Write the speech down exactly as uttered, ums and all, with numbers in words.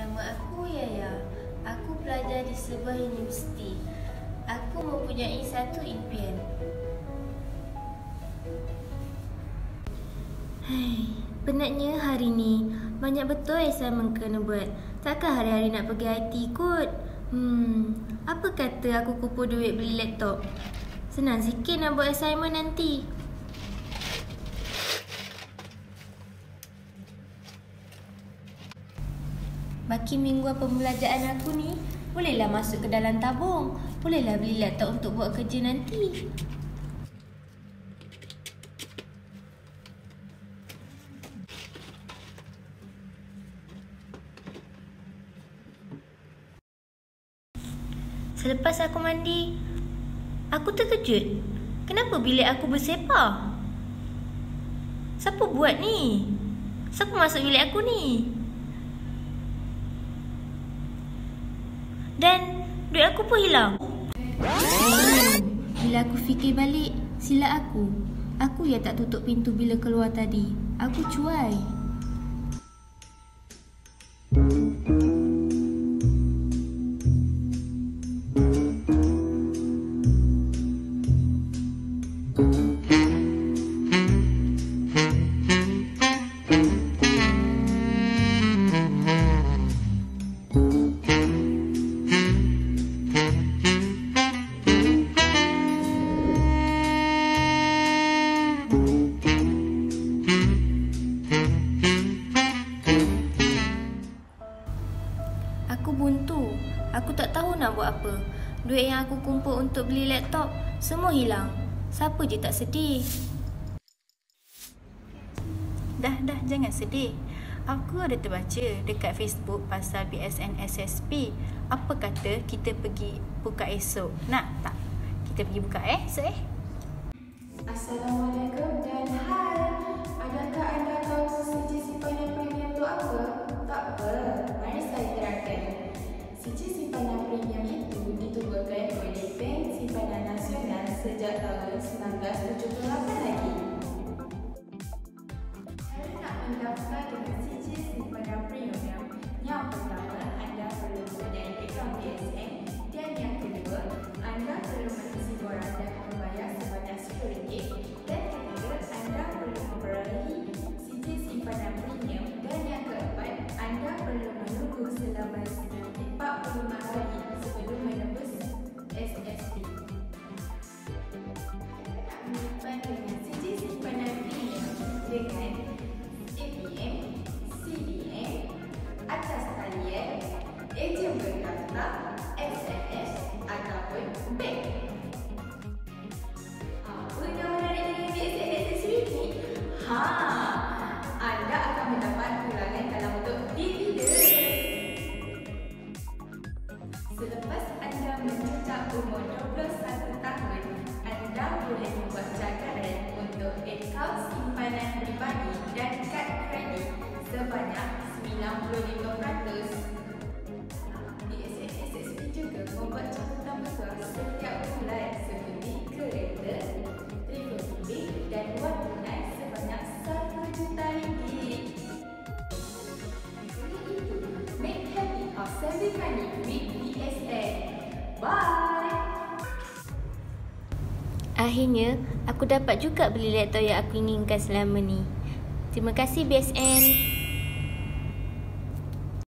Nama aku Yaya. Aku pelajar di sebuah universiti. Aku mempunyai satu impian. Hai, penatnya hari ni. Banyak betul assignment kena buat. Takkan hari-hari nak pergi I T kot? Hmm, apa kata aku kumpul duit beli laptop? Senang sikit nak buat assignment nanti. Baki mingguan pembelajaran aku ni, bolehlah masuk ke dalam tabung. Bolehlah beli laptop untuk buat kerja nanti. Selepas aku mandi, aku terkejut. Kenapa bilik aku bersepah? Siapa buat ni? Siapa masuk bilik aku ni? Dan duit aku pun hilang. Hmm, bila aku fikir balik, silap aku. Aku yang tak tutup pintu bila keluar tadi. Aku cuai. Aku buntu. Aku tak tahu nak buat apa. Duit yang aku kumpul untuk beli laptop, semua hilang. Siapa je tak sedih? Dah, dah, jangan sedih. Aku ada terbaca dekat Facebook pasal B S N S S P. Apa kata kita pergi buka esok? Nak tak? Kita pergi buka eh, esok eh? Assalamualaikum dan hai. Adakah anda tahu C J Simpanan Premium itu apa? Tak apa, mari saya terangkan. C J Simpanan Premium itu ditubuhkan oleh Bank Simpanan Nasional sejak tahun seribu sembilan ratus tujuh puluh lapan lagi. Cara nak mendaftar dengan C J Simpanan Premium, yang pertama anda perlu mempunyai akaun B S N dan yang kedua anda perlu mengisi borang dan membayar sebanyak sepuluh ringgit dan ketiga anda perlu memperolehi C J Simpanan Premium dan yang keempat anda perlu menunggu selama empat puluh lima hari sebelum menembus S S P. Nak menyimpan dengan C J Simpanan Premium dengan A T M, C D M, atas talian, ejen berdaftar, S M S ataupun bank. Apa yang menarik dengan B S N S S P ni? Ha, anda akan mendapat kurangan dalam bentuk dividen. Selepas anda mencapai umur dua puluh satu tahun, anda boleh membuat cadangan untuk akaun simpanan peribadi dan kad kredit sebanyak sembilan puluh lima peratus. B S N S S P juga membuat catatan besar setiap bulan seperti kereta, telefon bimbit dan wang tunai sebanyak satu juta ringgit. Jadi itu, make happy of saving money with B S N. Bye! Akhirnya, aku dapat juga beli laptop yang aku inginkan selama ni. Terima kasih B S N.